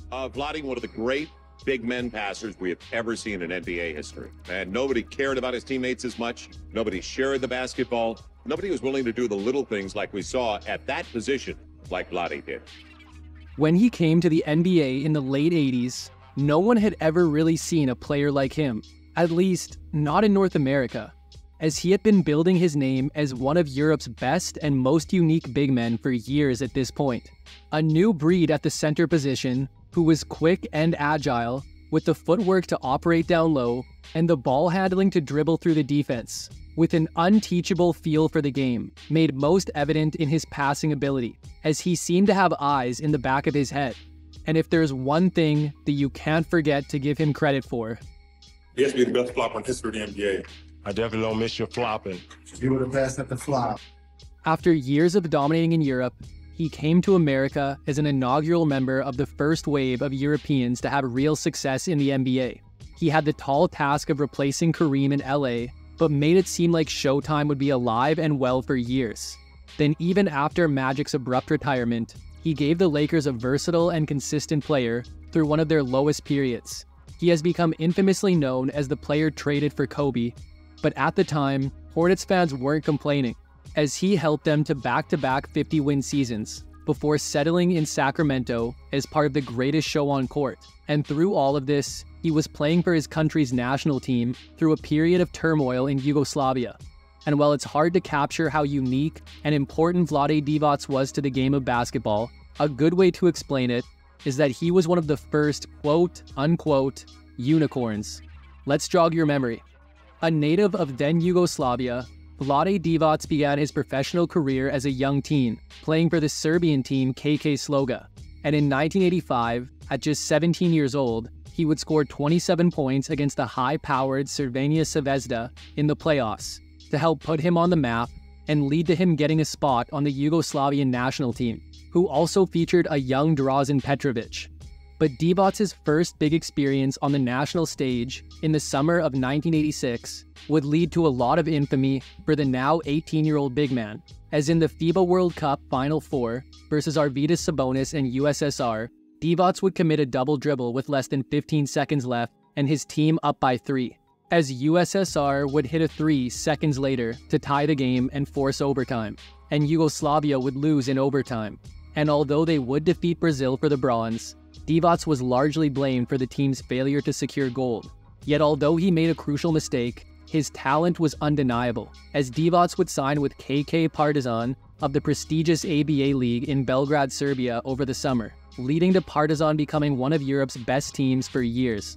Vlade, one of the great big men passers we have ever seen in NBA history. And nobody cared about his teammates as much. Nobody shared the basketball. Nobody was willing to do the little things like we saw at that position, like Vlade did. When he came to the NBA in the late 80s, no one had ever really seen a player like him, at least not in North America, as he had been building his name as one of Europe's best and most unique big men for years at this point. A new breed at the center position who was quick and agile, with the footwork to operate down low and the ball handling to dribble through the defense, with an unteachable feel for the game, made most evident in his passing ability, as he seemed to have eyes in the back of his head. And if there's one thing that you can't forget to give him credit for, he has to be the best flopper in history of the NBA. I definitely don't miss your flopping. You would have passed at the flop. After years of dominating in Europe, he came to America as an inaugural member of the first wave of Europeans to have real success in the NBA. He had the tall task of replacing Kareem in LA, but made it seem like Showtime would be alive and well for years. Then even after Magic's abrupt retirement, he gave the Lakers a versatile and consistent player through one of their lowest periods. He has become infamously known as the player traded for Kobe, but at the time, Hornets fans weren't complaining, as he helped them to back-to-back 50-win seasons before settling in Sacramento as part of the greatest show on court. And through all of this, he was playing for his country's national team through a period of turmoil in Yugoslavia. And while it's hard to capture how unique and important Vlade Divac was to the game of basketball, a good way to explain it is that he was one of the first quote-unquote unicorns. Let's jog your memory. A native of then Yugoslavia, Vlade Divac began his professional career as a young teen, playing for the Serbian team KK Sloga. And in 1985, at just 17 years old, he would score 27 points against the high-powered Crvena Zvezda in the playoffs to help put him on the map and lead to him getting a spot on the Yugoslavian national team, who also featured a young Drazen Petrovic. But Divac's first big experience on the national stage in the summer of 1986 would lead to a lot of infamy for the now 18-year-old big man, as in the FIBA World Cup Final Four versus Arvydas Sabonis and USSR, Divac would commit a double dribble with less than 15 seconds left and his team up by 3, as USSR would hit a 3 seconds later to tie the game and force overtime, and Yugoslavia would lose in overtime. And although they would defeat Brazil for the bronze, Divac was largely blamed for the team's failure to secure gold. Yet although he made a crucial mistake, his talent was undeniable, as Divac would sign with KK Partizan of the prestigious ABA League in Belgrade, Serbia over the summer, leading to Partizan becoming one of Europe's best teams for years.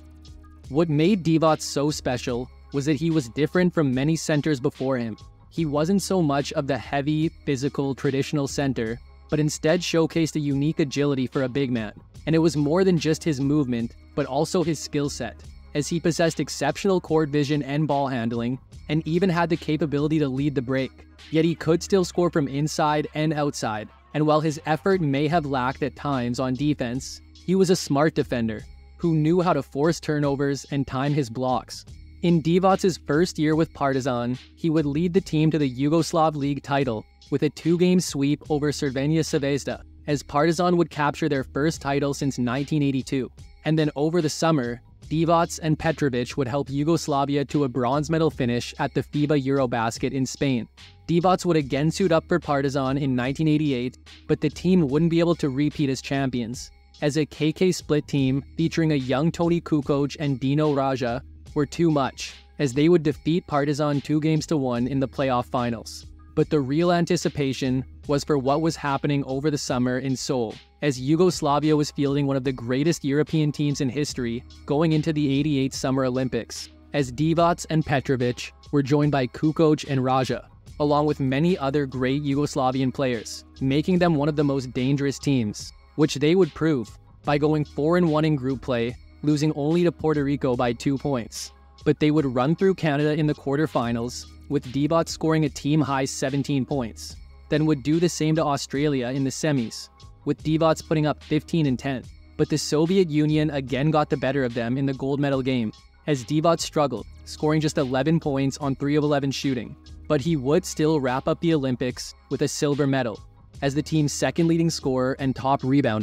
What made Divac so special was that he was different from many centers before him. He wasn't so much of the heavy, physical, traditional center, but instead showcased a unique agility for a big man. And it was more than just his movement, but also his skill set, as he possessed exceptional court vision and ball handling, and even had the capability to lead the break. Yet he could still score from inside and outside, and while his effort may have lacked at times on defense, he was a smart defender who knew how to force turnovers and time his blocks. In Divac's first year with Partizan, he would lead the team to the Yugoslav League title with a 2-game sweep over Crvena Zvezda, as Partizan would capture their first title since 1982. And then over the summer, Divac and Petrovic would help Yugoslavia to a bronze medal finish at the FIBA Eurobasket in Spain. Divac would again suit up for Partizan in 1988, but the team wouldn't be able to repeat as champions, as a KK split team featuring a young Toni Kukoc and Dino Raja were too much, as they would defeat Partizan 2-1 in the playoff finals. But the real anticipation was for what was happening over the summer in Seoul, as Yugoslavia was fielding one of the greatest European teams in history going into the '88 Summer Olympics, as Divac and Petrovic were joined by Kukoc and Raja, along with many other great Yugoslavian players, making them one of the most dangerous teams, which they would prove by going 4-1 in group play, losing only to Puerto Rico by 2 points. But they would run through Canada in the quarterfinals, with Divac scoring a team-high 17 points, then would do the same to Australia in the semis, with Divac putting up 15 and 10. But the Soviet Union again got the better of them in the gold medal game, as Divac struggled, scoring just 11 points on 3 of 11 shooting. But he would still wrap up the Olympics with a silver medal, as the team's second leading scorer and top rebounder.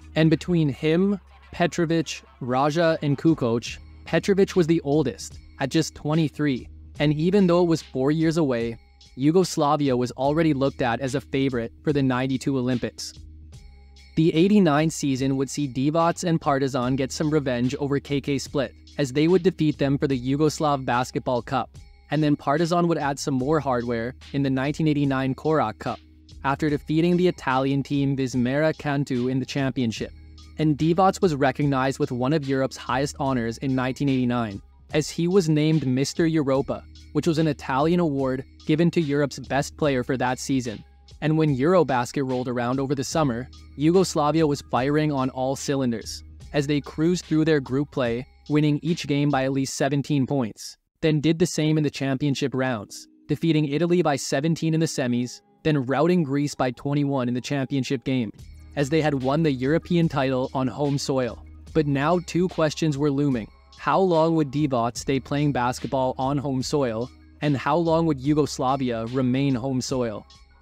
And between him, Petrovic, Raja, and Kukoc, Petrovic was the oldest, at just 23. And even though it was 4 years away, Yugoslavia was already looked at as a favorite for the '92 Olympics. The '89 season would see Divac and Partizan get some revenge over KK Split, as they would defeat them for the Yugoslav Basketball Cup, and then Partizan would add some more hardware in the 1989 Korak Cup, after defeating the Italian team Vismera Cantu in the championship. And Divac was recognized with one of Europe's highest honors in 1989, as he was named Mr. Europa, which was an Italian award given to Europe's best player for that season. And when Eurobasket rolled around over the summer, Yugoslavia was firing on all cylinders, as they cruised through their group play, winning each game by at least 17 points, then did the same in the championship rounds, defeating Italy by 17 in the semis, then routing Greece by 21 in the championship game, as they had won the European title on home soil. But now 2 questions were looming. How long would Divac stay playing basketball on home soil, and how long would Yugoslavia remain home soil?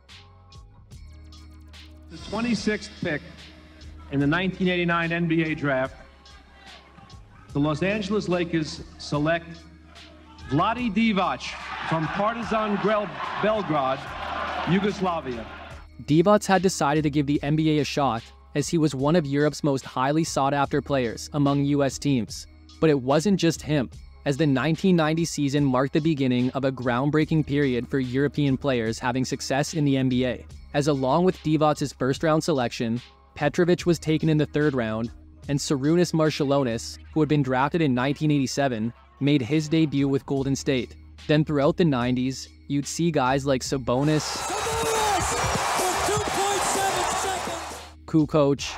The 26th pick in the 1989 NBA draft, the Los Angeles Lakers select Vlade Divac from Partizan Belgrade, Yugoslavia. Divac had decided to give the NBA a shot, as he was one of Europe's most highly sought-after players among US teams. But it wasn't just him, as the 1990 season marked the beginning of a groundbreaking period for European players having success in the NBA, as along with Divac's first-round selection, Petrovic was taken in the 3rd round, and Sarunas Marciulionis, who had been drafted in 1987, made his debut with Golden State. Then throughout the 90s, you'd see guys like Sabonis, Kukoc,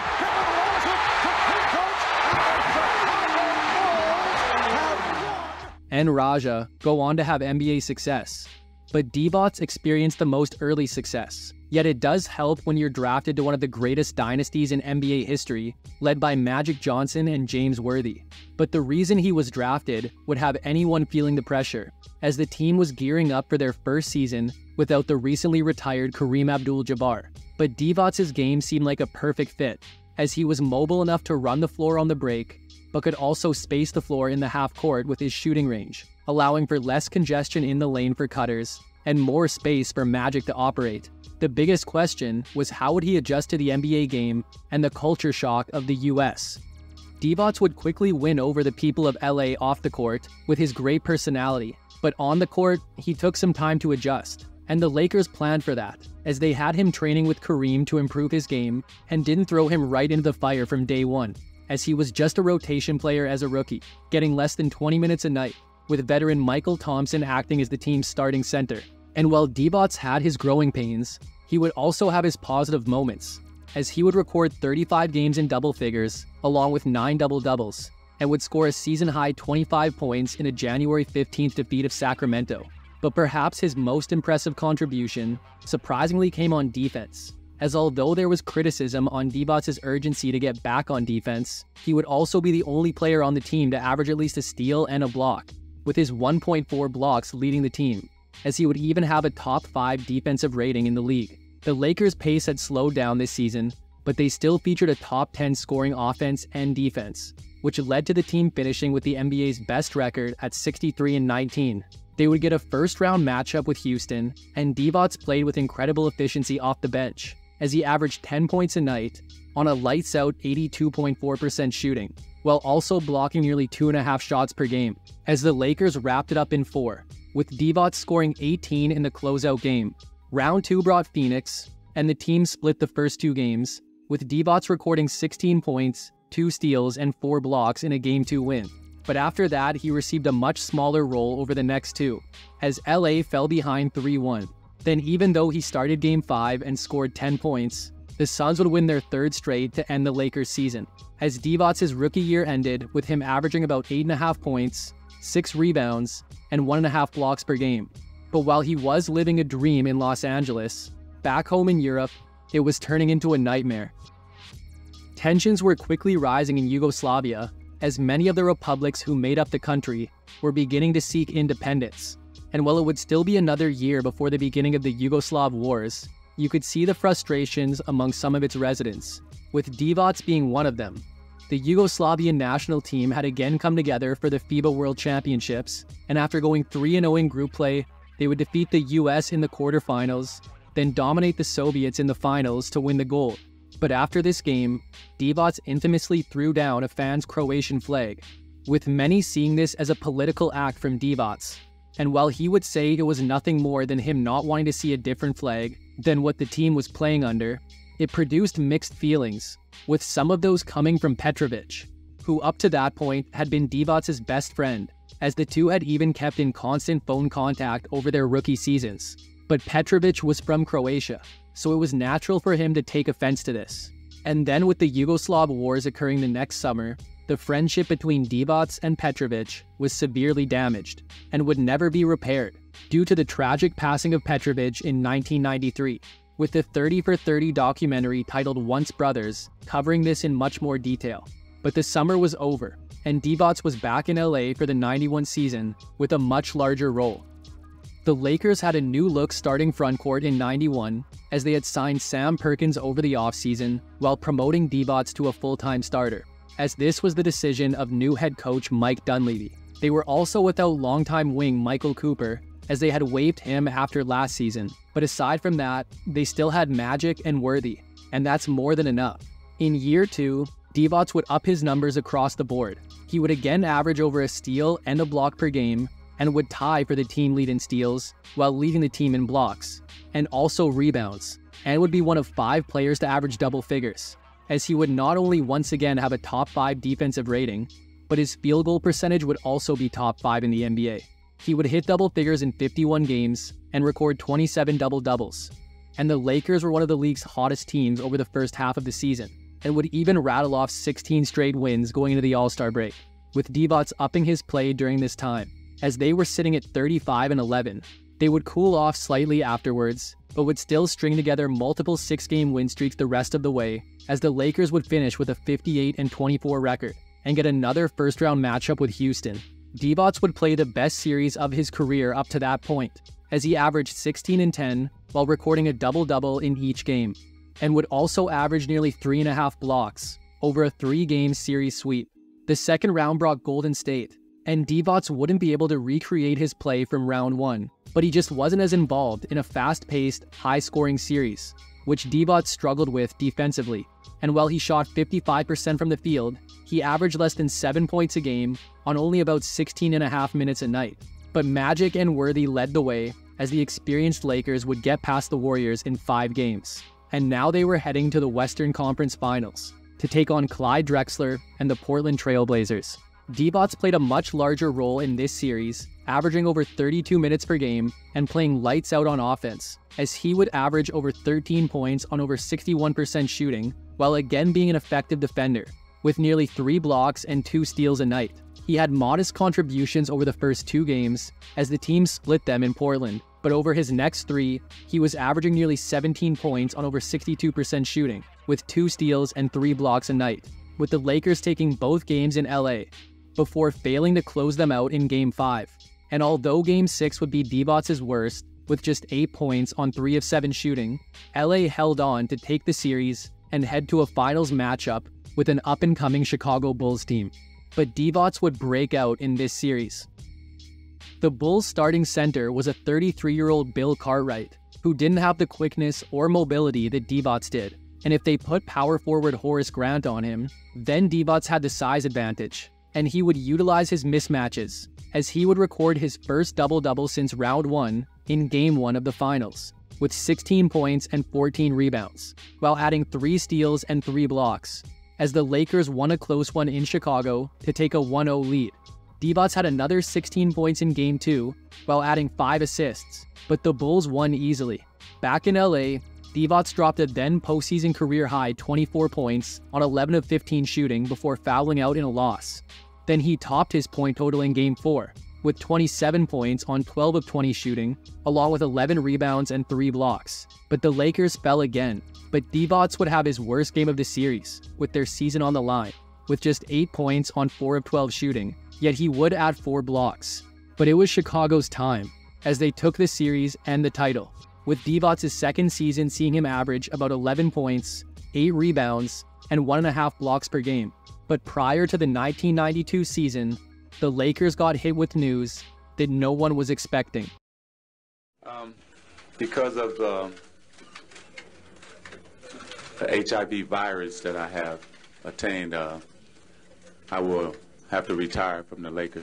and Raja go on to have NBA success. But Divac experienced the most early success. Yet it does help when you're drafted to one of the greatest dynasties in NBA history, led by Magic Johnson and James Worthy. But the reason he was drafted would have anyone feeling the pressure, as the team was gearing up for their first season without the recently retired Kareem Abdul-Jabbar. But Divac's game seemed like a perfect fit, as he was mobile enough to run the floor on the break, but could also space the floor in the half court with his shooting range, allowing for less congestion in the lane for cutters and more space for Magic to operate. The biggest question was how would he adjust to the NBA game and the culture shock of the US. Divac would quickly win over the people of LA off the court with his great personality, but on the court, he took some time to adjust. And the Lakers planned for that, as they had him training with Kareem to improve his game and didn't throw him right into the fire from day one, as he was just a rotation player as a rookie, getting less than 20 minutes a night, with veteran Michael Thompson acting as the team's starting center. And while Divac had his growing pains, he would also have his positive moments, as he would record 35 games in double figures, along with 9 double-doubles, and would score a season-high 25 points in a January 15th defeat of Sacramento. But perhaps his most impressive contribution surprisingly came on defense, as although there was criticism on Divac's urgency to get back on defense, he would also be the only player on the team to average at least a steal and a block, with his 1.4 blocks leading the team, as he would even have a top 5 defensive rating in the league. The Lakers' pace had slowed down this season, but they still featured a top 10 scoring offense and defense, which led to the team finishing with the NBA's best record at 63-19. They would get a first-round matchup with Houston, and Divac played with incredible efficiency off the bench, as he averaged 10 points a night on a lights-out 82.4% shooting, while also blocking nearly 2.5 shots per game, as the Lakers wrapped it up in 4, with Divac scoring 18 in the closeout game. Round 2 brought Phoenix, and the team split the first 2 games, with Divac recording 16 points, 2 steals, and 4 blocks in a Game 2 win. But after that, he received a much smaller role over the next 2, as LA fell behind 3-1. Then even though he started Game 5 and scored 10 points, the Suns would win their 3rd straight to end the Lakers' season, as Divac's rookie year ended with him averaging about 8.5 points, 6 rebounds, and 1.5 blocks per game. But while he was living a dream in Los Angeles, back home in Europe, it was turning into a nightmare. Tensions were quickly rising in Yugoslavia, as many of the republics who made up the country were beginning to seek independence. And while it would still be another year before the beginning of the Yugoslav Wars, you could see the frustrations among some of its residents, with Divac being one of them. The Yugoslavian national team had again come together for the FIBA World Championships, and after going 3-0 in group play, they would defeat the US in the quarterfinals, then dominate the Soviets in the finals to win the gold. But after this game, Divac infamously threw down a fan's Croatian flag, with many seeing this as a political act from Divac. And while he would say it was nothing more than him not wanting to see a different flag than what the team was playing under, it produced mixed feelings, with some of those coming from Petrovic, who up to that point had been Divac's best friend, as the two had even kept in constant phone contact over their rookie seasons. But Petrovic was from Croatia, so it was natural for him to take offense to this. And then with the Yugoslav wars occurring the next summer, the friendship between Divac and Petrovic was severely damaged and would never be repaired due to the tragic passing of Petrovic in 1993, with the 30 for 30 documentary titled Once Brothers covering this in much more detail. But the summer was over, and Divac was back in LA for the 91 season with a much larger role. The Lakers had a new look starting frontcourt in 91 as they had signed Sam Perkins over the offseason while promoting Divac to a full-time starter, as this was the decision of new head coach Mike Dunleavy. They were also without longtime wing Michael Cooper, as they had waived him after last season, but aside from that, they still had Magic and Worthy, and that's more than enough. In year 2, Divac would up his numbers across the board. He would again average over a steal and a block per game, and would tie for the team lead in steals while leading the team in blocks, and also rebounds, and would be one of 5 players to average double figures, as he would not only once again have a top 5 defensive rating, but his field goal percentage would also be top 5 in the NBA. He would hit double figures in 51 games and record 27 double-doubles. And the Lakers were one of the league's hottest teams over the first half of the season, and would even rattle off 16 straight wins going into the All-Star break, with Divac upping his play during this time. As they were sitting at 35-11, they would cool off slightly afterwards, but would still string together multiple 6-game win streaks the rest of the way, as the Lakers would finish with a 58-24 record, and get another first-round matchup with Houston. Divac would play the best series of his career up to that point, as he averaged 16-10 while recording a double-double in each game, and would also average nearly 3.5 blocks over a 3-game series sweep. The second round brought Golden State, and Divac wouldn't be able to recreate his play from round 1, but he just wasn't as involved in a fast-paced, high-scoring series, which Divac struggled with defensively. And while he shot 55% from the field, he averaged less than 7 points a game on only about 16.5 minutes a night. But Magic and Worthy led the way, as the experienced Lakers would get past the Warriors in 5 games. And now they were heading to the Western Conference Finals to take on Clyde Drexler and the Portland Trail Blazers. Divac played a much larger role in this series, averaging over 32 minutes per game and playing lights out on offense, as he would average over 13 points on over 61% shooting, while again being an effective defender, with nearly 3 blocks and 2 steals a night. He had modest contributions over the first 2 games, as the team split them in Portland, but over his next 3, he was averaging nearly 17 points on over 62% shooting, with 2 steals and 3 blocks a night, with the Lakers taking both games in LA, before failing to close them out in Game 5. And although Game 6 would be Divac's worst, with just 8 points on 3 of 7 shooting, LA held on to take the series and head to a finals matchup with an up-and-coming Chicago Bulls team. But Divac would break out in this series. The Bulls' starting center was a 33-year-old Bill Cartwright, who didn't have the quickness or mobility that Divac did. And if they put power forward Horace Grant on him, then Divac had the size advantage, and he would utilize his mismatches, as he would record his first double-double since round 1 in Game 1 of the finals, with 16 points and 14 rebounds, while adding 3 steals and 3 blocks, as the Lakers won a close one in Chicago to take a 1-0 lead. Divac had another 16 points in Game 2, while adding 5 assists, but the Bulls won easily. Back in LA, Divac dropped a then postseason career-high 24 points on 11 of 15 shooting before fouling out in a loss. Then he topped his point total in Game 4, with 27 points on 12 of 20 shooting, along with 11 rebounds and 3 blocks. But the Lakers fell again, but Divac would have his worst game of the series, with their season on the line, with just 8 points on 4 of 12 shooting, yet he would add 4 blocks. But it was Chicago's time, as they took the series and the title, with Divac's second season seeing him average about 11 points, 8 rebounds, and 1.5 blocks per game. But prior to the 1992 season, the Lakers got hit with news that no one was expecting. Because of the HIV virus that I have attained, I will have to retire from the Lakers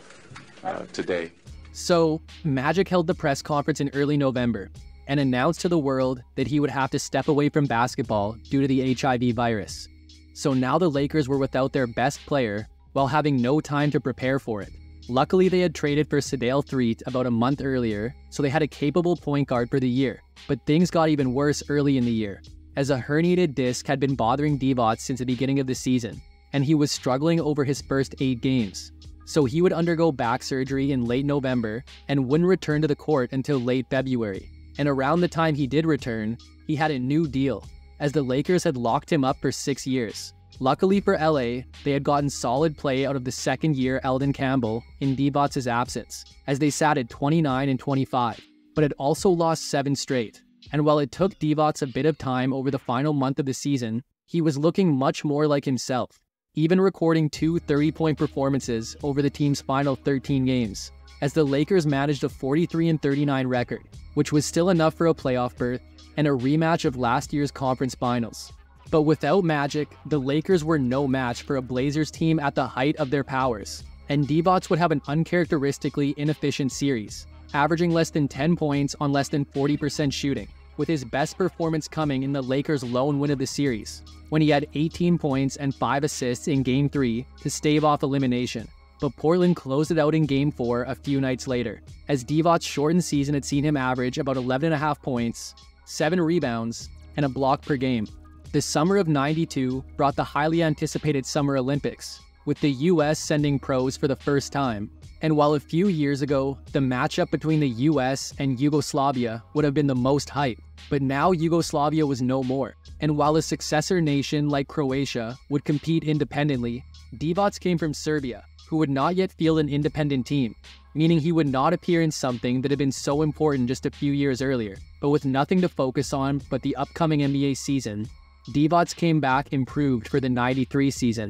today. So, Magic held the press conference in early November and announced to the world that he would have to step away from basketball due to the HIV virus. So now the Lakers were without their best player while having no time to prepare for it. Luckily, they had traded for Sedale Threatt about a month earlier, so they had a capable point guard for the year. But things got even worse early in the year, as a herniated disc had been bothering Divac since the beginning of the season, and he was struggling over his first 8 games. So he would undergo back surgery in late November and wouldn't return to the court until late February. And around the time he did return, he had a new deal, as the Lakers had locked him up for 6 years. Luckily for LA, they had gotten solid play out of the second-year Eldon Campbell in Divac's absence, as they sat at 29 and 25, but had also lost 7 straight. And while it took Divac a bit of time over the final month of the season, he was looking much more like himself, even recording 2 30-point performances over the team's final 13 games, as the Lakers managed a 43-39 record, which was still enough for a playoff berth and a rematch of last year's conference finals. But without Magic, the Lakers were no match for a Blazers team at the height of their powers, and Divac would have an uncharacteristically inefficient series, averaging less than 10 points on less than 40% shooting, with his best performance coming in the Lakers' lone win of the series, when he had 18 points and 5 assists in Game 3 to stave off elimination. But Portland closed it out in Game 4 a few nights later, as Divac's shortened season had seen him average about 11.5 points, 7 rebounds, and a block per game. The summer of '92 brought the highly anticipated Summer Olympics, with the US sending pros for the first time. And while a few years ago, the matchup between the US and Yugoslavia would have been the most hype, but now Yugoslavia was no more. And while a successor nation like Croatia would compete independently, Divac came from Serbia, who would not yet field an independent team, meaning he would not appear in something that had been so important just a few years earlier. But with nothing to focus on but the upcoming NBA season, Divac came back improved for the '93 season.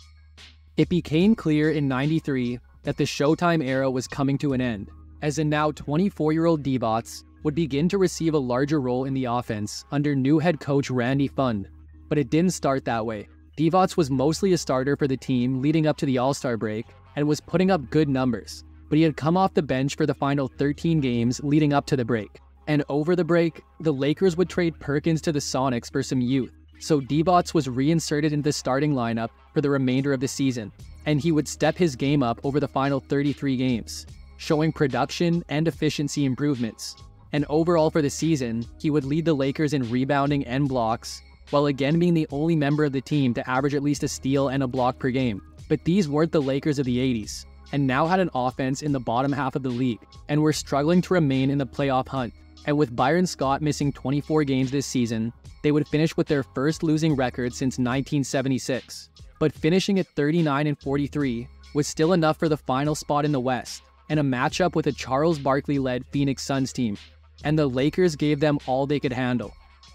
It became clear in '93 that the Showtime era was coming to an end, as a now 24-year-old Divac would begin to receive a larger role in the offense under new head coach Randy Fund. But it didn't start that way. Divac was mostly a starter for the team leading up to the All-Star break and was putting up good numbers, but he had come off the bench for the final 13 games leading up to the break. And over the break, the Lakers would trade Perkins to the Sonics for some youth, so Divac was reinserted into the starting lineup for the remainder of the season, and he would step his game up over the final 33 games, showing production and efficiency improvements. And overall for the season, he would lead the Lakers in rebounding and blocks, while again being the only member of the team to average at least a steal and a block per game. But these weren't the Lakers of the 80s, and now had an offense in the bottom half of the league, and were struggling to remain in the playoff hunt. And with Byron Scott missing 24 games this season, they would finish with their first losing record since 1976. But finishing at 39 and 43 was still enough for the final spot in the West, and a matchup with a Charles Barkley-led Phoenix Suns team, and the Lakers gave them all they could handle.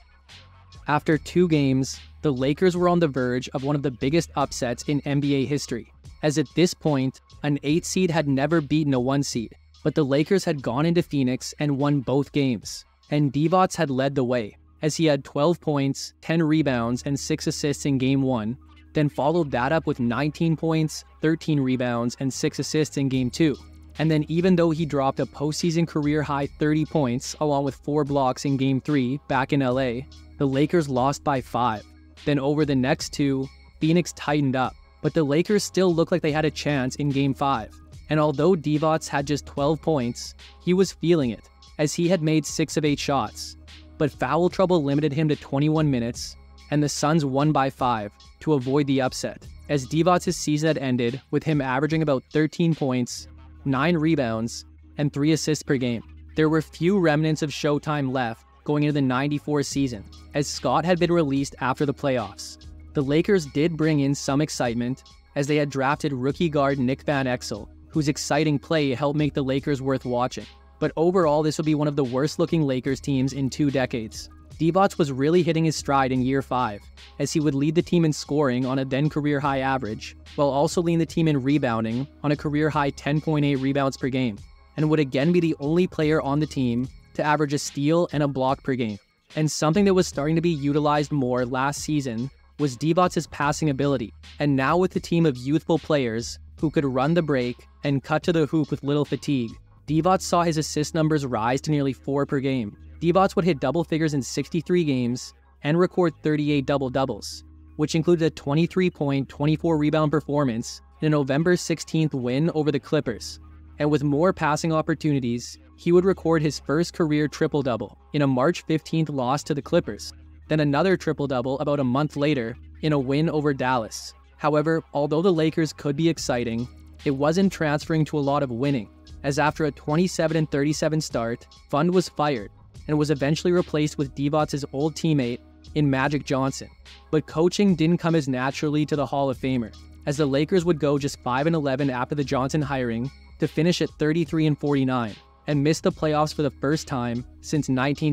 After 2 games, the Lakers were on the verge of one of the biggest upsets in NBA history, as at this point, an 8 seed had never beaten a 1 seed, but the Lakers had gone into Phoenix and won both games, and Divac had led the way, as he had 12 points, 10 rebounds, and 6 assists in Game 1, then followed that up with 19 points, 13 rebounds, and 6 assists in Game 2. And then even though he dropped a postseason career-high 30 points along with 4 blocks in Game 3 back in LA, the Lakers lost by 5. Then over the next 2, Phoenix tightened up, but the Lakers still looked like they had a chance in Game 5. And although Divac had just 12 points, he was feeling it, as he had made 6 of 8 shots. But foul trouble limited him to 21 minutes, and the Suns won by 5 to avoid the upset, as Divac's season had ended with him averaging about 13 points, 9 rebounds, and 3 assists per game. There were few remnants of Showtime left going into the '94 season, as Scott had been released after the playoffs. The Lakers did bring in some excitement, as they had drafted rookie guard Nick Van Exel, whose exciting play helped make the Lakers worth watching. But overall, this would be one of the worst-looking Lakers teams in 2 decades, Divac was really hitting his stride in year 5, as he would lead the team in scoring on a then career-high average, while also leading the team in rebounding on a career-high 10.8 rebounds per game, and would again be the only player on the team to average a steal and a block per game. And something that was starting to be utilized more last season was Divac's passing ability, and now with the team of youthful players who could run the break and cut to the hoop with little fatigue, Divac saw his assist numbers rise to nearly 4 per game. Divac would hit double figures in 63 games and record 38 double-doubles, which included a 23-point, 24-rebound performance in a November 16th win over the Clippers. And with more passing opportunities, he would record his first career triple-double in a March 15th loss to the Clippers, then another triple-double about a month later in a win over Dallas. However, although the Lakers could be exciting, it wasn't transferring to a lot of winning, as after a 27-37 start, Fund was fired and was eventually replaced with Divac's old teammate in Magic Johnson. But coaching didn't come as naturally to the Hall of Famer, as the Lakers would go just 5-11 after the Johnson hiring to finish at 33-49 and miss the playoffs for the first time since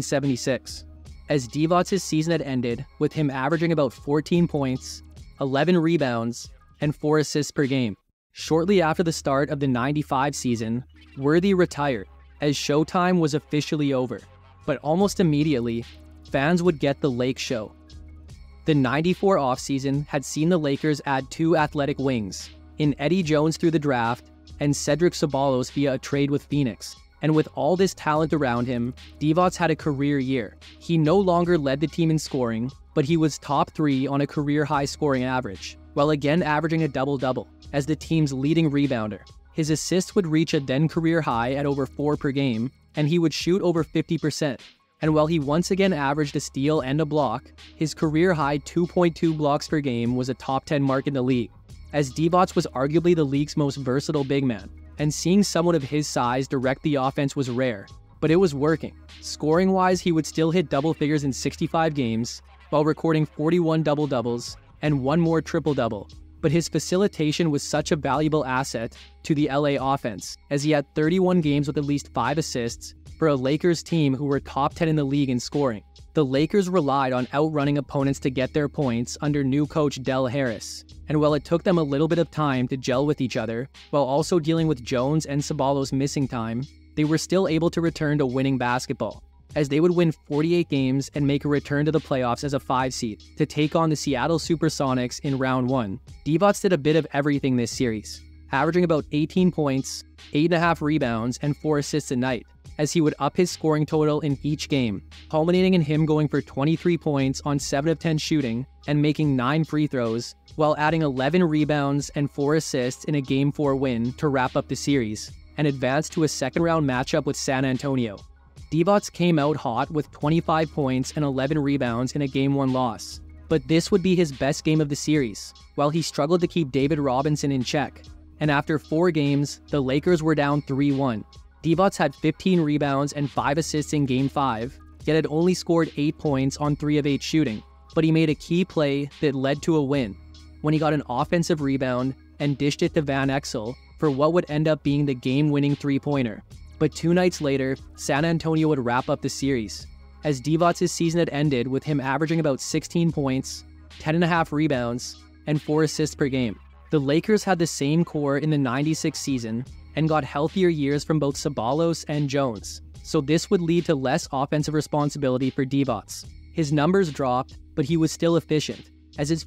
1976. As Divac's season had ended with him averaging about 14 points, 11 rebounds, and 4 assists per game. Shortly after the start of the 95 season, Worthy retired, as Showtime was officially over. But almost immediately, fans would get the Lake Show. The 94 offseason had seen the Lakers add 2 athletic wings, in Eddie Jones through the draft and Cedric Ceballos via a trade with Phoenix. And with all this talent around him, Divac had a career year. He no longer led the team in scoring, but he was top 3 on a career-high scoring average, while again averaging a double-double as the team's leading rebounder. His assists would reach a then career high at over 4 per game, and he would shoot over 50%. And while he once again averaged a steal and a block, his career-high 2.2 blocks per game was a top 10 mark in the league, as Divac was arguably the league's most versatile big man, and seeing someone of his size direct the offense was rare, but it was working. Scoring-wise, he would still hit double figures in 65 games, while recording 41 double-doubles and 1 more triple-double. But his facilitation was such a valuable asset to the LA offense, as he had 31 games with at least 5 assists for a Lakers team who were top 10 in the league in scoring. The Lakers relied on outrunning opponents to get their points under new coach Del Harris, and while it took them a little bit of time to gel with each other, while also dealing with Jones and Ceballos missing time, they were still able to return to winning basketball, as they would win 48 games and make a return to the playoffs as a 5 seed to take on the Seattle Supersonics in round 1. Divac did a bit of everything this series, averaging about 18 points, 8.5 rebounds, and 4 assists a night, as he would up his scoring total in each game, culminating in him going for 23 points on 7 of 10 shooting and making 9 free throws, while adding 11 rebounds and 4 assists in a Game 4 win to wrap up the series, and advance to a second-round matchup with San Antonio. Divac came out hot with 25 points and 11 rebounds in a Game 1 loss, but this would be his best game of the series, while he struggled to keep David Robinson in check. And after 4 games, the Lakers were down 3-1. Divac had 15 rebounds and 5 assists in Game 5, yet had only scored 8 points on 3 of 8 shooting, but he made a key play that led to a win, when he got an offensive rebound and dished it to Van Exel for what would end up being the game-winning 3-pointer. But 2 nights later, San Antonio would wrap up the series, as Divac's season had ended with him averaging about 16 points, 10.5 rebounds, and 4 assists per game. The Lakers had the same core in the 96 season and got healthier years from both Ceballos and Jones, so this would lead to less offensive responsibility for Divac. His numbers dropped, but he was still efficient, as his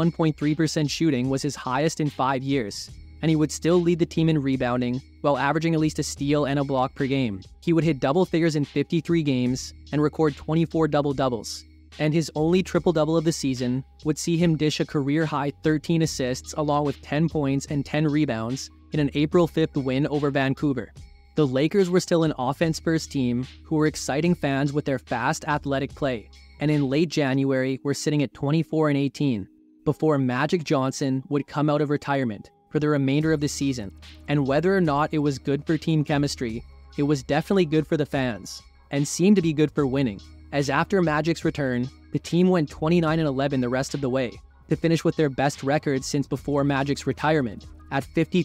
51.3% shooting was his highest in 5 years, and he would still lead the team in rebounding while averaging at least a steal and a block per game. He would hit double figures in 53 games and record 24 double-doubles, and his only triple-double of the season would see him dish a career-high 13 assists along with 10 points and 10 rebounds in an April 5th win over Vancouver. The Lakers were still an offense-first team who were exciting fans with their fast, athletic play, and in late January were sitting at 24-18, before Magic Johnson would come out of retirement for the remainder of the season. And whether or not it was good for team chemistry, it was definitely good for the fans, and seemed to be good for winning, as after Magic's return, the team went 29-11 the rest of the way, to finish with their best record since before Magic's retirement, at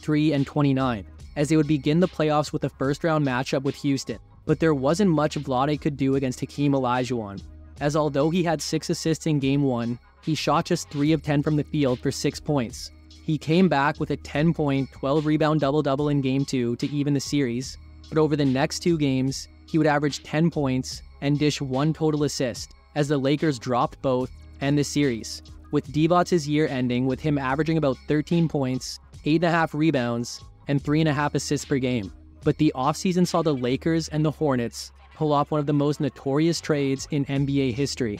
53-29, as they would begin the playoffs with a first-round matchup with Houston. But there wasn't much Vlade could do against Hakeem Olajuwon, as although he had 6 assists in Game 1, he shot just 3 of 10 from the field for 6 points. He came back with a 10-point, 12-rebound double-double in Game 2 to even the series, but over the next 2 games, he would average 10 points and dish 1 total assist, as the Lakers dropped both and the series, with Divac' year ending with him averaging about 13 points, 8.5 rebounds, and 3.5 assists per game. But the offseason saw the Lakers and the Hornets pull off one of the most notorious trades in NBA history.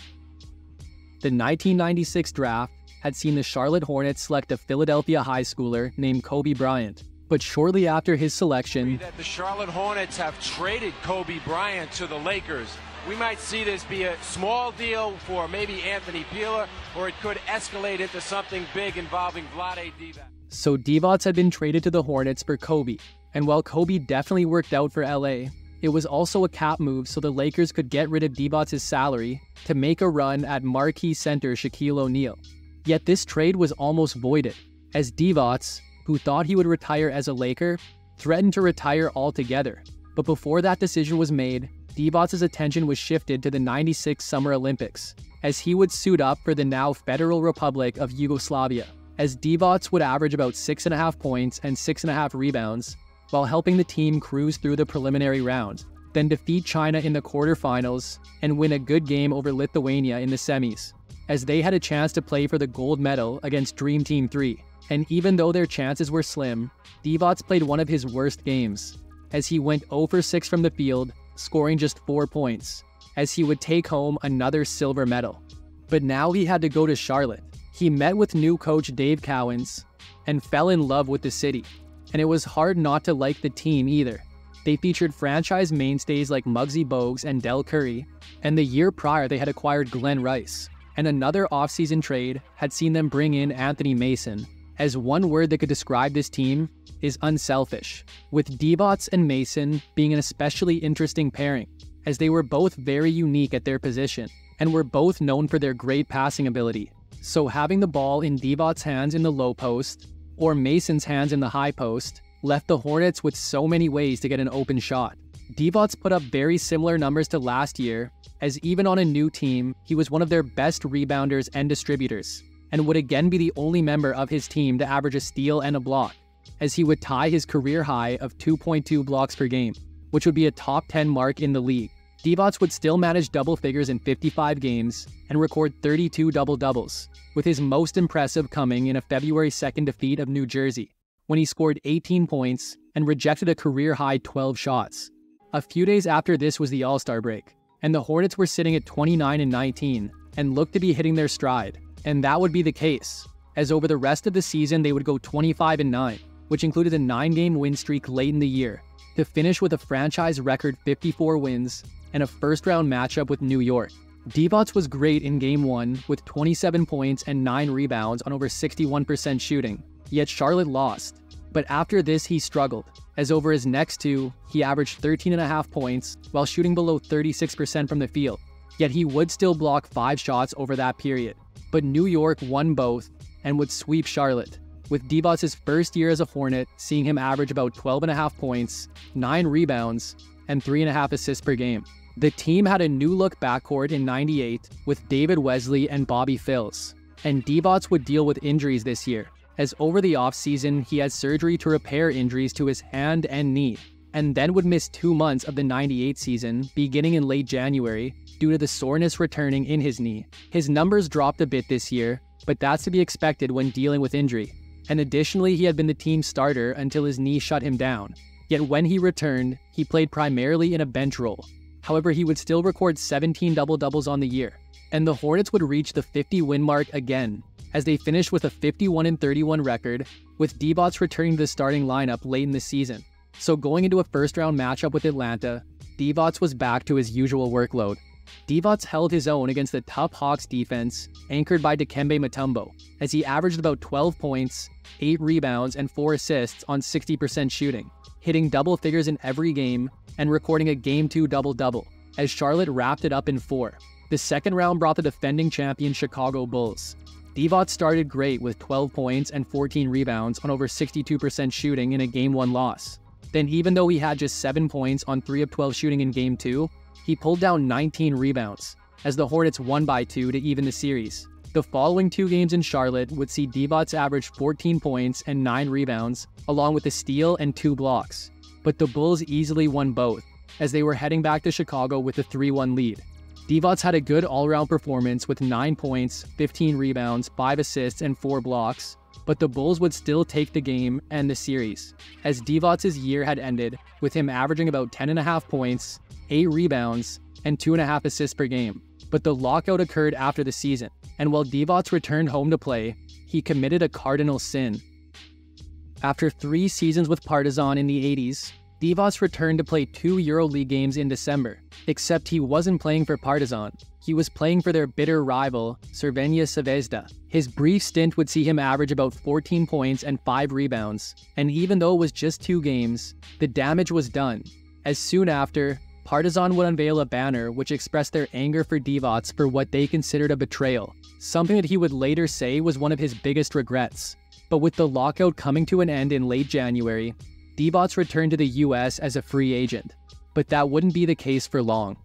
The 1996 draft had seen the Charlotte Hornets select a Philadelphia high schooler named Kobe Bryant. But shortly after his selection, that the Charlotte Hornets have traded Kobe Bryant to the Lakers. We might see this be a small deal for maybe Anthony Peeler, or it could escalate into something big involving Vlade Divac. So Divac had been traded to the Hornets for Kobe, and while Kobe definitely worked out for LA, it was also a cap move so the Lakers could get rid of Divac's salary to make a run at marquee center Shaquille O'Neal. Yet this trade was almost voided, as Divac, who thought he would retire as a Laker, threatened to retire altogether. But before that decision was made, Divac's attention was shifted to the '96 Summer Olympics, as he would suit up for the now Federal Republic of Yugoslavia, as Divac would average about 6.5 points and 6.5 rebounds, while helping the team cruise through the preliminary round, then defeat China in the quarterfinals and win a good game over Lithuania in the semis, as they had a chance to play for the gold medal against Dream Team 3. And even though their chances were slim, Divac played one of his worst games, as he went 0 for 6 from the field, scoring just 4 points, as he would take home another silver medal. But now he had to go to Charlotte. He met with new coach Dave Cowens and fell in love with the city, and it was hard not to like the team either. They featured franchise mainstays like Muggsy Bogues and Del Curry, and the year prior they had acquired Glenn Rice, and another offseason trade had seen them bring in Anthony Mason, as one word that could describe this team is unselfish, with Divac and Mason being an especially interesting pairing, as they were both very unique at their position, and were both known for their great passing ability. So having the ball in Divac's hands in the low post, or Mason's hands in the high post, left the Hornets with so many ways to get an open shot. Divac put up very similar numbers to last year, as even on a new team, he was one of their best rebounders and distributors, and would again be the only member of his team to average a steal and a block, as he would tie his career high of 2.2 blocks per game, which would be a top 10 mark in the league. Divac would still manage double figures in 55 games and record 32 double-doubles, with his most impressive coming in a February 2nd defeat of New Jersey, when he scored 18 points and rejected a career-high 12 shots. A few days after this was the All-Star break, and the Hornets were sitting at 29-19 and looked to be hitting their stride, and that would be the case, as over the rest of the season they would go 25-9, which included a 9-game win streak late in the year, to finish with a franchise record 54 wins and a first-round matchup with New York. Divac was great in Game 1 with 27 points and 9 rebounds on over 61% shooting, yet Charlotte lost. But after this he struggled, as over his next 2, he averaged 13.5 points while shooting below 36% from the field, yet he would still block 5 shots over that period. But New York won both and would sweep Charlotte, with Divac's first year as a Hornet seeing him average about 12.5 points, 9 rebounds, and 3.5 assists per game. The team had a new-look backcourt in '98 with David Wesley and Bobby Phills, and Divac would deal with injuries this year, as over the offseason he had surgery to repair injuries to his hand and knee, and then would miss 2 months of the '98 season beginning in late January due to the soreness returning in his knee. His numbers dropped a bit this year, but that's to be expected when dealing with injury, and additionally he had been the team's starter until his knee shut him down. Yet when he returned, he played primarily in a bench role. However, he would still record 17 double-doubles on the year, and the Hornets would reach the 50-win mark again, as they finished with a 51-31 record, with Divac returning to the starting lineup late in the season. So going into a first-round matchup with Atlanta, Divac was back to his usual workload. Divac held his own against the tough Hawks defense, anchored by Dikembe Mutombo, as he averaged about 12 points, 8 rebounds, and 4 assists on 60% shooting, hitting double figures in every game and recording a Game 2 double-double, as Charlotte wrapped it up in 4. The second round brought the defending champion Chicago Bulls. Divac started great with 12 points and 14 rebounds on over 62% shooting in a Game 1 loss. Then even though he had just 7 points on 3 of 12 shooting in Game 2, he pulled down 19 rebounds, as the Hornets won by 2 to even the series. The following 2 games in Charlotte would see Divac average 14 points and 9 rebounds, along with a steal and 2 blocks. But the Bulls easily won both, as they were heading back to Chicago with a 3-1 lead. Divac had a good all-around performance with 9 points, 15 rebounds, 5 assists, and 4 blocks, but the Bulls would still take the game and the series, as Divac's year had ended with him averaging about 10.5 points, 8 rebounds, and 2.5 assists per game. But the lockout occurred after the season, and while Divac returned home to play, he committed a cardinal sin. After 3 seasons with Partizan in the 80s, Divac returned to play 2 EuroLeague games in December, except he wasn't playing for Partizan. He was playing for their bitter rival, Crvena Zvezda. His brief stint would see him average about 14 points and 5 rebounds, and even though it was just 2 games, the damage was done, as soon after, Partizan would unveil a banner which expressed their anger for Divac for what they considered a betrayal, something that he would later say was one of his biggest regrets. But with the lockout coming to an end in late January, Divac returned to the US as a free agent, but that wouldn't be the case for long.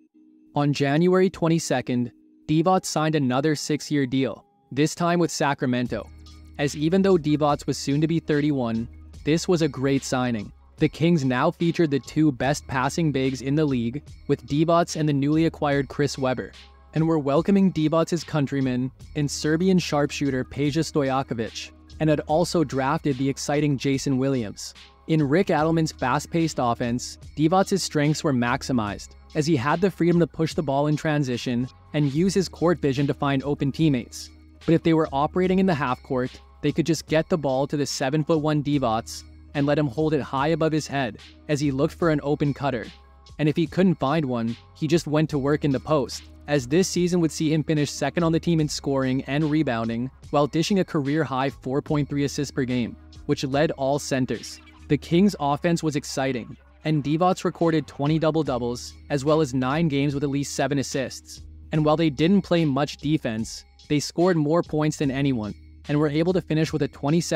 On January 22nd, Divac signed another 6-year deal, this time with Sacramento, as even though Divac was soon to be 31, this was a great signing. The Kings now featured the 2 best passing bigs in the league, with Divac and the newly acquired Chris Webber, and were welcoming Divac's countryman and Serbian sharpshooter Peja Stojakovic, and had also drafted the exciting Jason Williams. In Rick Adelman's fast-paced offense, Divac's strengths were maximized, as he had the freedom to push the ball in transition and use his court vision to find open teammates. But if they were operating in the half-court, they could just get the ball to the 7'1" Divac and let him hold it high above his head as he looked for an open cutter. And if he couldn't find one, he just went to work in the post, as this season would see him finish second on the team in scoring and rebounding, while dishing a career-high 4.3 assists per game, which led all centers. The Kings' offense was exciting, and Divac recorded 20 double-doubles, as well as 9 games with at least 7 assists. And while they didn't play much defense, they scored more points than anyone, and were able to finish with a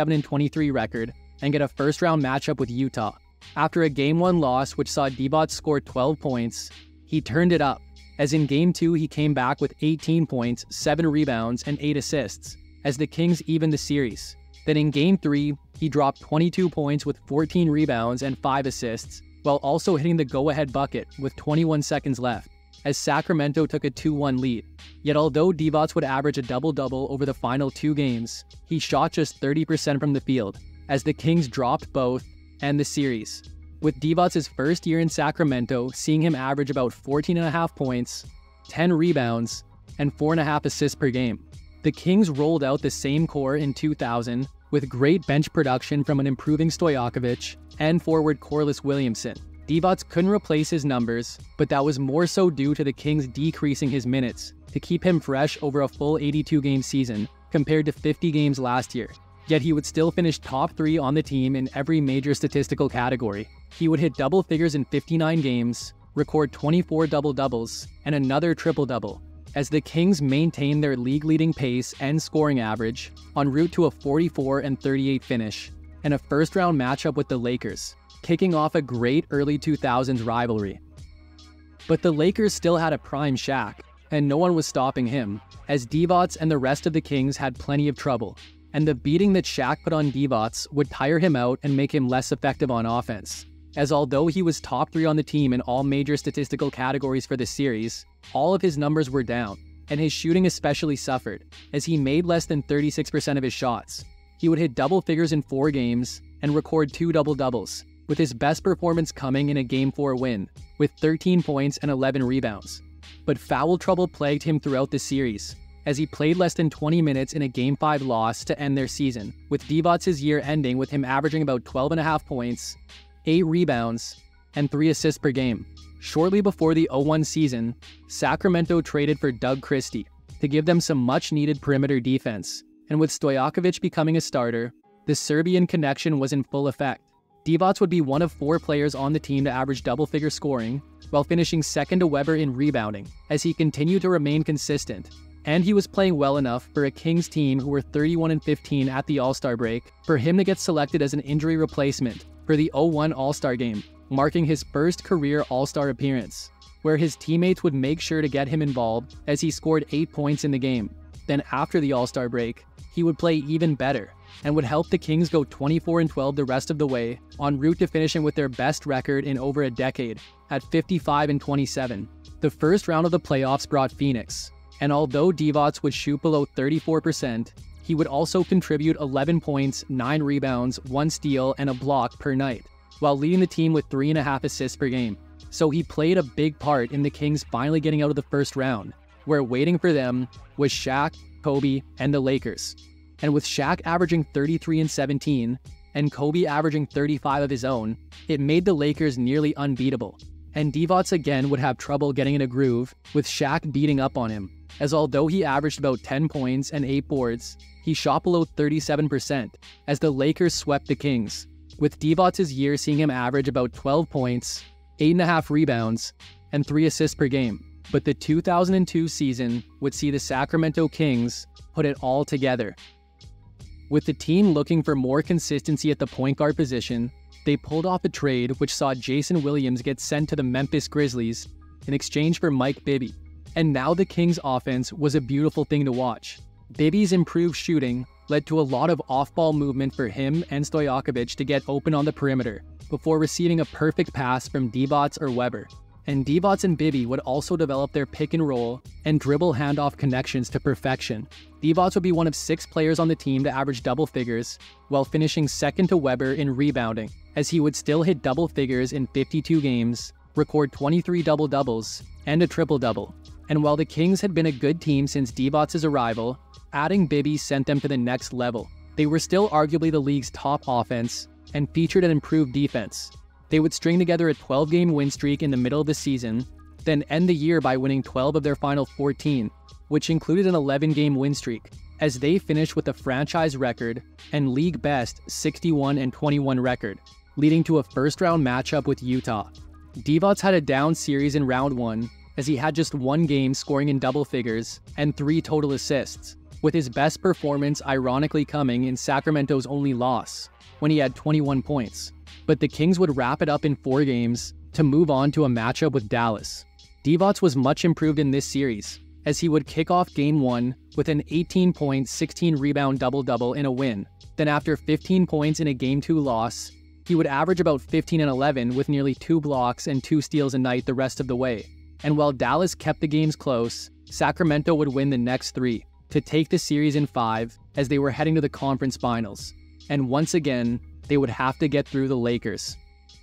27-23 record and get a first-round matchup with Utah. After a Game 1 loss which saw Divac score 12 points, he turned it up, as in Game 2 he came back with 18 points, 7 rebounds, and 8 assists, as the Kings evened the series. Then in Game 3, he dropped 22 points with 14 rebounds and 5 assists, while also hitting the go-ahead bucket with 21 seconds left, as Sacramento took a 2-1 lead. Yet although Divac would average a double-double over the final 2 games, he shot just 30% from the field, as the Kings dropped both and the series, with Divac's first year in Sacramento seeing him average about 14.5 points, 10 rebounds, and 4.5 assists per game. The Kings rolled out the same core in 2000 with great bench production from an improving Stojakovic and forward Corliss Williamson. Divac couldn't replace his numbers, but that was more so due to the Kings decreasing his minutes to keep him fresh over a full 82-game season compared to 50 games last year. Yet he would still finish top 3 on the team in every major statistical category. He would hit double figures in 59 games, record 24 double-doubles, and another triple-double, as the Kings maintained their league-leading pace and scoring average en route to a 44-38 finish and a first-round matchup with the Lakers, kicking off a great early 2000s rivalry. But the Lakers still had a prime Shaq, and no one was stopping him, as Divac and the rest of the Kings had plenty of trouble, and the beating that Shaq put on Divac would tire him out and make him less effective on offense, as although he was top 3 on the team in all major statistical categories for the series, all of his numbers were down, and his shooting especially suffered, as he made less than 36% of his shots. He would hit double figures in 4 games and record 2 double-doubles, with his best performance coming in a Game 4 win, with 13 points and 11 rebounds. But foul trouble plagued him throughout the series, as he played less than 20 minutes in a Game 5 loss to end their season, with Divac's year ending with him averaging about 12.5 points, 8 rebounds, and 3 assists per game. Shortly before the 0-1 season, Sacramento traded for Doug Christie to give them some much-needed perimeter defense, and with Stojakovic becoming a starter, the Serbian connection was in full effect. Divac would be one of 4 players on the team to average double-figure scoring, while finishing second to Webber in rebounding, as he continued to remain consistent. And he was playing well enough for a Kings team who were 31-15 at the All-Star break for him to get selected as an injury replacement for the 0-1 All-Star game, marking his first career All-Star appearance. where his teammates would make sure to get him involved as he scored 8 points in the game. Then after the All-Star break, he would play even better and would help the Kings go 24-12 the rest of the way, en route to finishing with their best record in over a decade at 55-27. The first round of the playoffs brought Phoenix, and although Divac would shoot below 34%, he would also contribute 11 points, 9 rebounds, 1 steal, and a block per night, while leading the team with 3.5 assists per game. So he played a big part in the Kings finally getting out of the first round, where waiting for them was Shaq, Kobe, and the Lakers. And with Shaq averaging 33 and 17, and Kobe averaging 35 of his own, it made the Lakers nearly unbeatable. And Divac again would have trouble getting in a groove, with Shaq beating up on him, as although he averaged about 10 points and 8 boards, he shot below 37%, as the Lakers swept the Kings, with Divac's year seeing him average about 12 points, 8.5 rebounds, and 3 assists per game. But the 2002 season would see the Sacramento Kings put it all together. With the team looking for more consistency at the point guard position, they pulled off a trade which saw Jason Williams get sent to the Memphis Grizzlies in exchange for Mike Bibby. And now the Kings' offense was a beautiful thing to watch. Bibby's improved shooting led to a lot of off-ball movement for him and Stojakovic to get open on the perimeter before receiving a perfect pass from Divac or Weber. And Divac and Bibby would also develop their pick and roll and dribble handoff connections to perfection. Divac would be one of 6 players on the team to average double figures, while finishing second to Weber in rebounding, as he would still hit double figures in 52 games, record 23 double-doubles, and a triple-double. And while the Kings had been a good team since Divac's arrival, adding Bibby sent them to the next level. They were still arguably the league's top offense and featured an improved defense. They would string together a 12-game win streak in the middle of the season, then end the year by winning 12 of their final 14, which included an 11-game win streak, as they finished with a franchise record and league-best 61-21 record, leading to a first-round matchup with Utah. Divac had a down series in round 1, as he had just 1 game scoring in double figures and 3 total assists, with his best performance ironically coming in Sacramento's only loss, when he had 21 points. But the Kings would wrap it up in 4 games to move on to a matchup with Dallas. Divac was much improved in this series, as he would kick off Game 1 with an 18-point, 16-rebound double-double in a win. Then after 15 points in a Game 2 loss, he would average about 15 and 11 with nearly 2 blocks and 2 steals a night the rest of the way. And while Dallas kept the games close, Sacramento would win the next 3 to take the series in 5 as they were heading to the conference finals. And once again, they would have to get through the Lakers.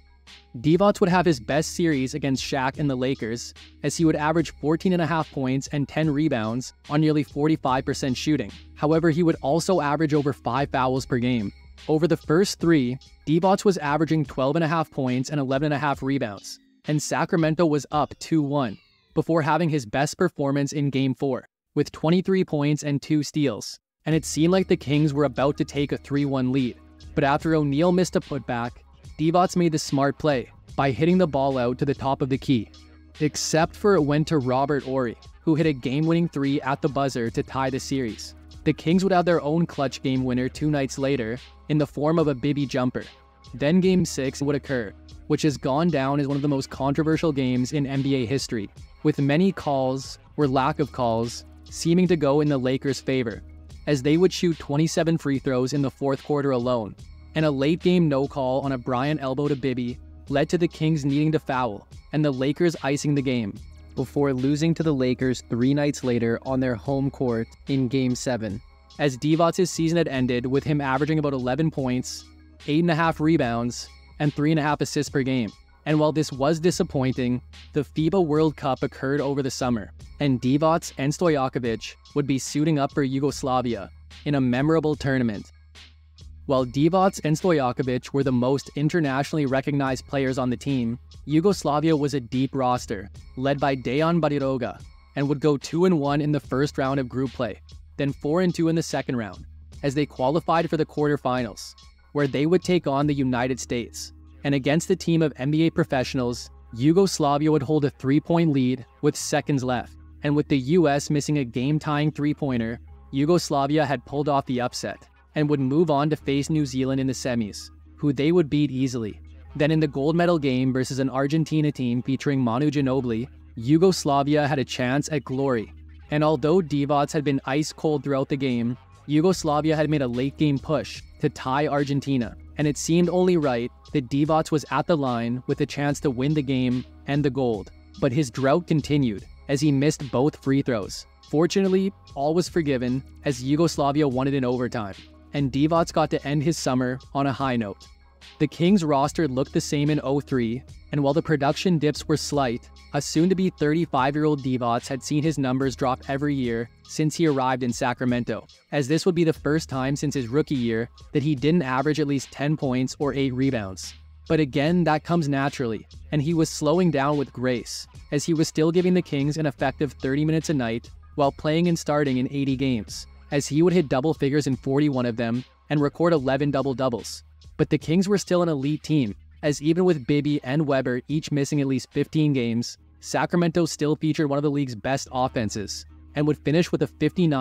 Divac would have his best series against Shaq and the Lakers, as he would average 14.5 points and 10 rebounds on nearly 45% shooting. However, he would also average over 5 fouls per game. Over the first 3, Divac was averaging 12.5 points and 11.5 rebounds, and Sacramento was up 2-1, before having his best performance in Game 4, with 23 points and 2 steals, and it seemed like the Kings were about to take a 3-1 lead. But after O'Neal missed a putback, Divac made the smart play by hitting the ball out to the top of the key, except for it went to Robert Horry, who hit a game-winning 3 at the buzzer to tie the series. The Kings would have their own clutch game winner 2 nights later in the form of a Bibby jumper. Then Game 6 would occur, which has gone down as one of the most controversial games in NBA history, with many calls, or lack of calls, seeming to go in the Lakers' favor, as they would shoot 27 free throws in the 4th quarter alone, and a late-game no-call on a Bryant elbow to Bibby led to the Kings needing to foul, and the Lakers icing the game, before losing to the Lakers 3 nights later on their home court in Game 7, as Divac's season had ended with him averaging about 11 points, 8.5 rebounds, and 3.5 assists per game. And while this was disappointing, the FIBA World Cup occurred over the summer, and Divac and Stojakovic would be suiting up for Yugoslavia in a memorable tournament. While Divac and Stojakovic were the most internationally recognized players on the team, Yugoslavia was a deep roster, led by Dejan Badiroga, and would go 2-1 in the first round of group play, then 4-2 in the second round, as they qualified for the quarterfinals, where they would take on the United States. And against the team of NBA professionals, Yugoslavia would hold a 3-point lead with seconds left. And with the US missing a game-tying 3-pointer, Yugoslavia had pulled off the upset and would move on to face New Zealand in the semis, who they would beat easily. Then in the gold medal game versus an Argentina team featuring Manu Ginobili, Yugoslavia had a chance at glory. And although Divac had been ice cold throughout the game, Yugoslavia had made a late-game push to tie Argentina, and it seemed only right that Divac was at the line with a chance to win the game and the gold. But his drought continued as he missed both free throws. Fortunately, all was forgiven as Yugoslavia won it in overtime, and Divac got to end his summer on a high note. The Kings roster looked the same in 03, and while the production dips were slight, a soon-to-be 35-year-old Divac had seen his numbers drop every year since he arrived in Sacramento, as this would be the first time since his rookie year that he didn't average at least 10 points or 8 rebounds. But again, that comes naturally, and he was slowing down with grace, as he was still giving the Kings an effective 30 minutes a night while playing and starting in 80 games, as he would hit double figures in 41 of them and record 11 double-doubles. But the Kings were still an elite team, as even with Bibby and Weber each missing at least 15 games, Sacramento still featured one of the league's best offenses, and would finish with a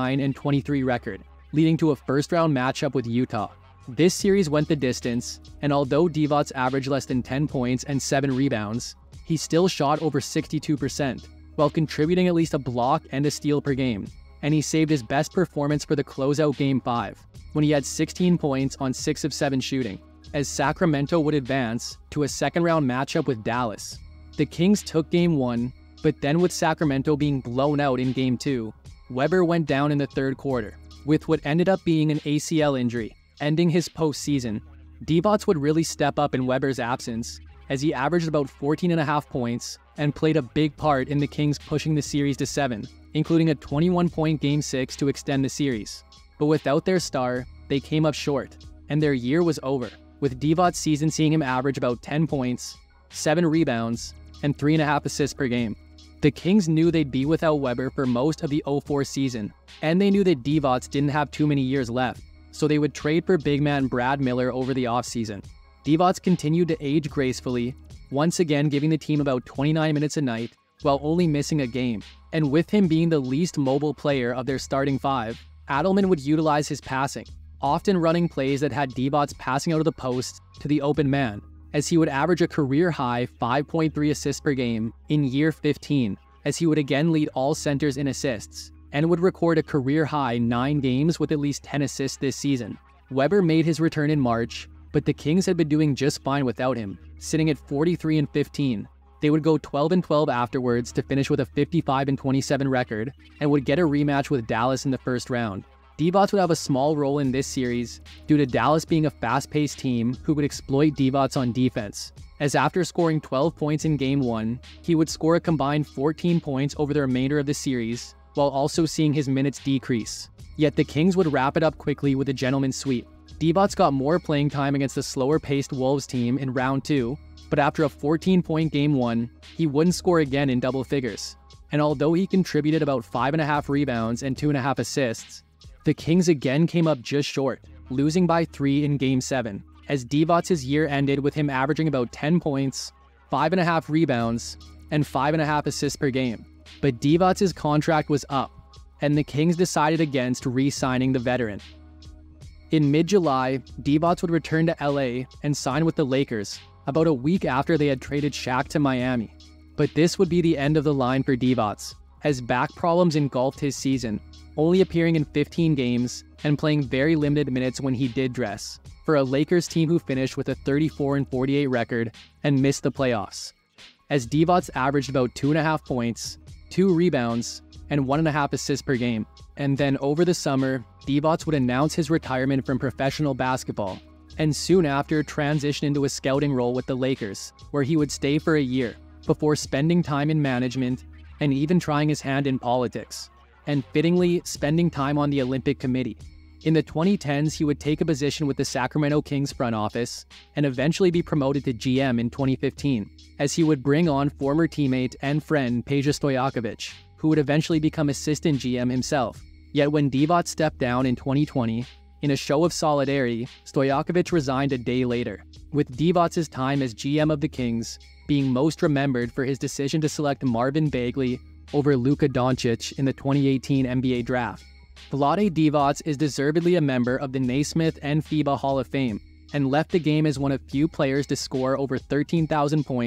59-23 record, leading to a first-round matchup with Utah. This series went the distance, and although Divac averaged less than 10 points and 7 rebounds, he still shot over 62%, while contributing at least a block and a steal per game, and he saved his best performance for the closeout Game 5, when he had 16 points on 6 of 7 shooting, as Sacramento would advance to a second-round matchup with Dallas. The Kings took Game 1, but then with Sacramento being blown out in Game 2, Weber went down in the third quarter, with what ended up being an ACL injury, ending his postseason. Divac would really step up in Weber's absence, as he averaged about 14.5 points and played a big part in the Kings pushing the series to 7, including a 21-point Game 6 to extend the series. But without their star, they came up short, and their year was over, with Divac's season seeing him average about 10 points, 7 rebounds, and 3.5 assists per game. The Kings knew they'd be without Weber for most of the 04 season, and they knew that Divac didn't have too many years left, so they would trade for big man Brad Miller over the offseason. Divac continued to age gracefully, once again giving the team about 29 minutes a night, while only missing a game. And with him being the least mobile player of their starting 5, Adelman would utilize his passing, often running plays that had Divac passing out of the post to the open man, as he would average a career-high 5.3 assists per game in year 15, as he would again lead all centers in assists, and would record a career-high 9 games with at least 10 assists this season. Weber made his return in March, but the Kings had been doing just fine without him, sitting at 43-15. They would go 12-12 afterwards to finish with a 55-27 record, and would get a rematch with Dallas in the first round. Divac would have a small role in this series due to Dallas being a fast-paced team who would exploit Divac on defense, as after scoring 12 points in Game 1, he would score a combined 14 points over the remainder of the series, while also seeing his minutes decrease. Yet the Kings would wrap it up quickly with a gentleman's sweep. Divac got more playing time against the slower-paced Wolves team in Round 2, but after a 14-point Game 1, he wouldn't score again in double figures. And although he contributed about 5.5 rebounds and 2.5 assists, the Kings again came up just short, losing by 3 in Game 7, as Divac's year ended with him averaging about 10 points, 5.5 rebounds, and 5.5 assists per game. But Divac's contract was up, and the Kings decided against re-signing the veteran. In mid-July, Divac would return to LA and sign with the Lakers, about a week after they had traded Shaq to Miami. But this would be the end of the line for Divac, as back problems engulfed his season, only appearing in 15 games and playing very limited minutes when he did dress, for a Lakers team who finished with a 34-48 record and missed the playoffs. As Divac averaged about 2.5 points, 2 rebounds, and 1.5 assists per game. And then over the summer, Divac would announce his retirement from professional basketball, and soon after transition into a scouting role with the Lakers, where he would stay for a year, before spending time in management and even trying his hand in politics, and fittingly spending time on the Olympic Committee. In the 2010s, he would take a position with the Sacramento Kings front office and eventually be promoted to GM in 2015, as he would bring on former teammate and friend Peja Stojakovic, who would eventually become assistant GM himself. Yet when Divac stepped down in 2020, in a show of solidarity, Stojakovic resigned a day later, with Divac's time as GM of the Kings being most remembered for his decision to select Marvin Bagley over Luka Doncic in the 2018 NBA draft. Vlade Divac is deservedly a member of the Naismith and FIBA Hall of Fame, and left the game as one of few players to score over 13,000 points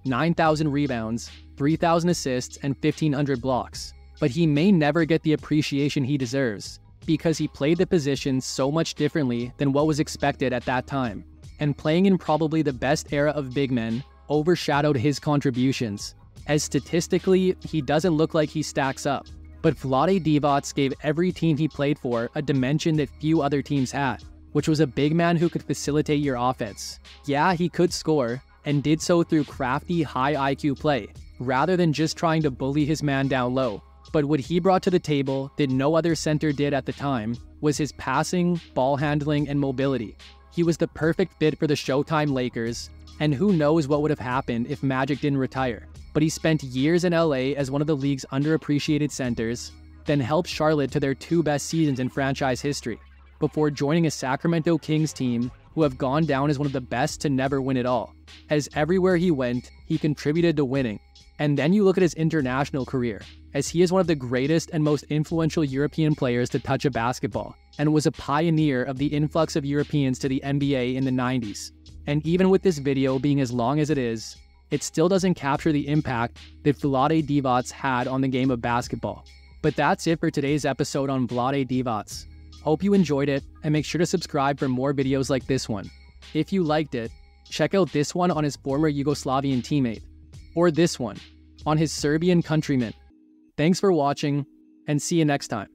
9,000 rebounds, 3,000 assists, and 1,500 blocks. But he may never get the appreciation he deserves, because he played the position so much differently than what was expected at that time. And playing in probably the best era of big men overshadowed his contributions, as statistically, he doesn't look like he stacks up. But Vlade Divac gave every team he played for a dimension that few other teams had, which was a big man who could facilitate your offense. Yeah, he could score, and did so through crafty, high IQ play, rather than just trying to bully his man down low. But what he brought to the table that no other center did at the time was his passing, ball handling, and mobility. He was the perfect fit for the Showtime Lakers, and who knows what would have happened if Magic didn't retire. But he spent years in LA as one of the league's underappreciated centers, then helped Charlotte to their 2 best seasons in franchise history, before joining a Sacramento Kings team who have gone down as one of the best to never win it all, as everywhere he went, he contributed to winning. And then you look at his international career, as he is one of the greatest and most influential European players to touch a basketball, and was a pioneer of the influx of Europeans to the NBA in the 90s. And even with this video being as long as it is, it still doesn't capture the impact that Vlade Divac had on the game of basketball. But that's it for today's episode on Vlade Divac. Hope you enjoyed it, and make sure to subscribe for more videos like this one. If you liked it, check out this one on his former Yugoslavian teammate, or this one on his Serbian countryman. Thanks for watching, and see you next time.